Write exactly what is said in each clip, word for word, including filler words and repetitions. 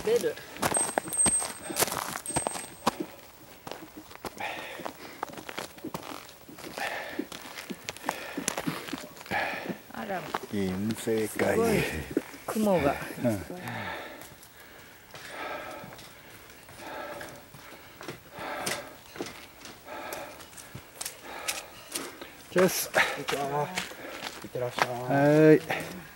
出る。あら、 銀世界。 雲が。うん、 チェス。 こんにちは。いってらっしゃい。 はい。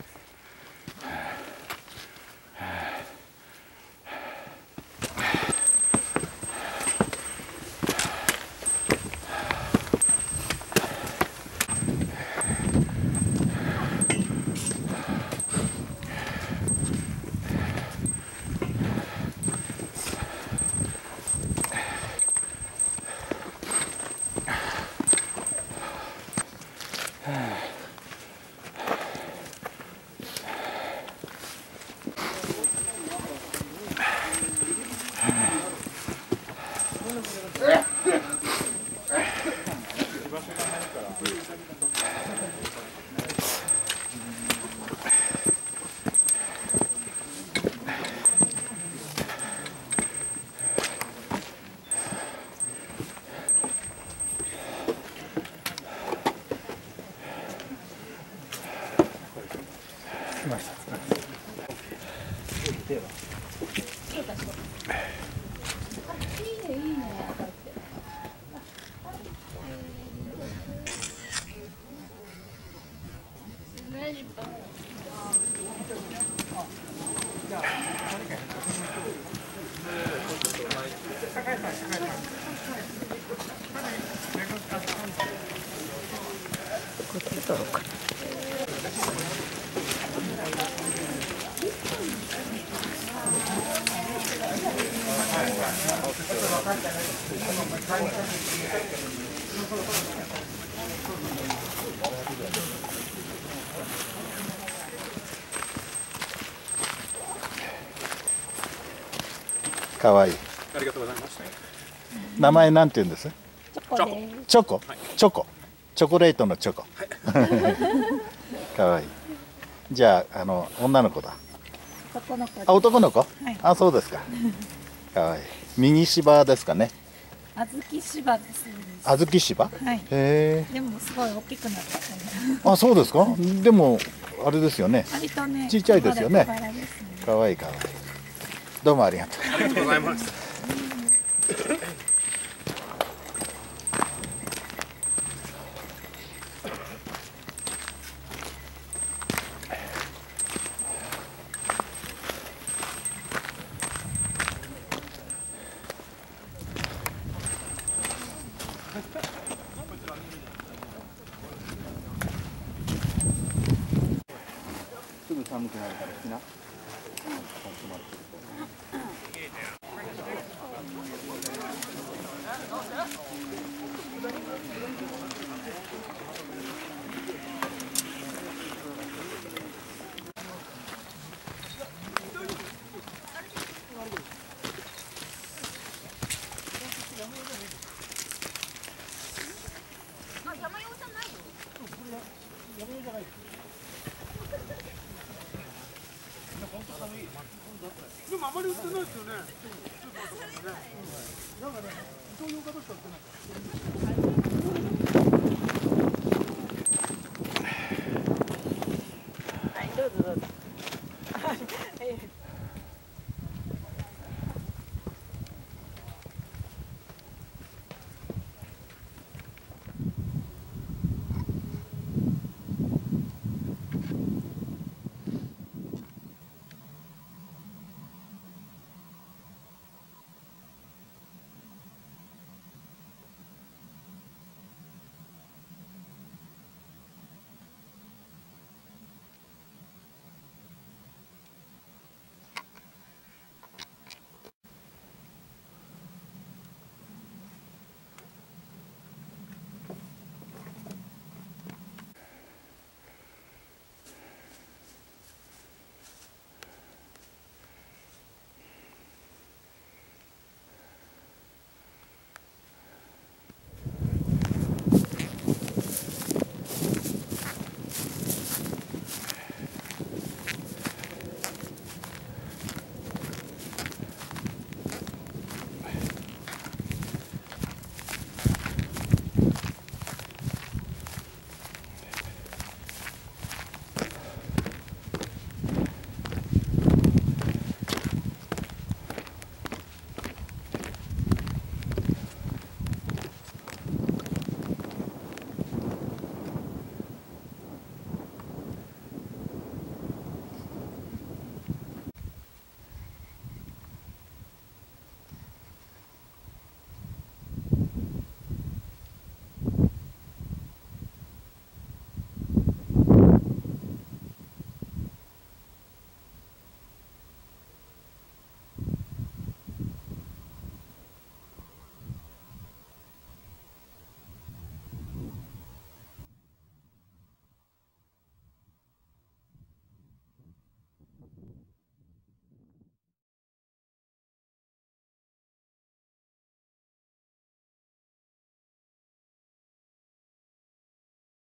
来ました。 こっち取ろうか。 かわいい。 ありがとうございます。 名前なんて言うんです？ チョコです。 チョコ。チョコ。チョコレートのチョコ。かわいい。じゃあ、あの女の子だ。 男の子。 あ、男の子。 はい、 あ、そうですか。かわいい。右芝ですかね。 小豆芝です。 小豆芝。はい。へえ。 でもすごい大きくなった。 あ、そうですか。でもあれですよね。 割とね、 ちっちゃいですよね。かわいいかわいい。どうもありがとう。 ありがとうございます。すぐ寒くなるから好きな。でもあまり売ってないですよね。なんかね、イトーヨーカドーしか売ってない。